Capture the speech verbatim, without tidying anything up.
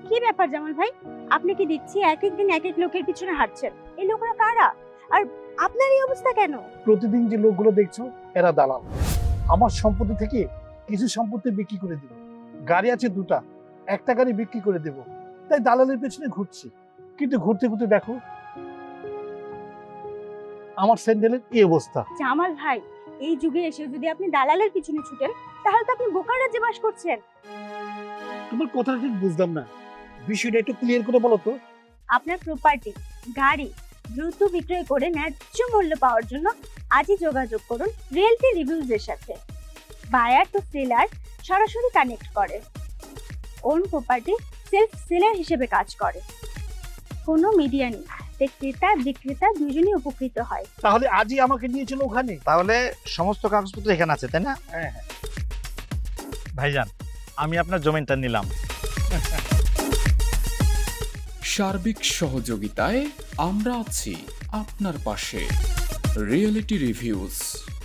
কি ব্যাপার জামাল ভাই, আপনি কি দিচ্ছি এক এক দিন এক এক লোকের পিছনে হাঁটছেন? এই লোকরা কারা, আর আপনার এই অবস্থা কেন? প্রতিদিন যে লোকগুলো দেখছো এরা দালাল। আমার সম্পত্তি থেকে কিছু সম্পত্তি বিক্রি করে দিব। গাড়ি আছে দুটা, একটা গাড়ি বিক্রি করে দেব, তাই দালালের পেছনে ঘুরছি। কিন্তু ঘুরতে ঘুরতে দেখো আমার স্যান্ডেলের এই অবস্থা। জামাল ভাই, এই যুগে এসে যদি আপনি দালালের পিছনে ছুটেন তাহলে তো আপনি বোকার রাজ্যে বাস করছেন। তোমার কথাটা ঠিক বুঝলাম না, বিষয়টা একটু ক্লিয়ার করে বলো তো। আপনার প্রপার্টি, গাড়ি দ্রুত বিক্রয় করে ন্যায্য মূল্য পাওয়ার জন্য আজই যোগাযোগ করুন রিয়েলটি রিভিউজ এর সাথে। বায়ার তো সেলার সরাসরি কানেক্ট করে। ওন প্রপার্টি সেলফ সেলার হিসেবে কাজ করে, কোনো মিডিয়া নেই, তাই ক্রেতা বিক্রেতা দুজনেই উপকৃত হয়। তাহলে আজই আমাকে নিয়ে চলো ওখানে। তাহলে সমস্ত কাগজপত্র এখানে আছে, তাই না? হ্যাঁ হ্যাঁ। ভাইজান, আমি আপনার জমিটা নিলাম। সার্বিক সহযোগিতায় আমরা আছি আপনার পাশে। Reality reviews.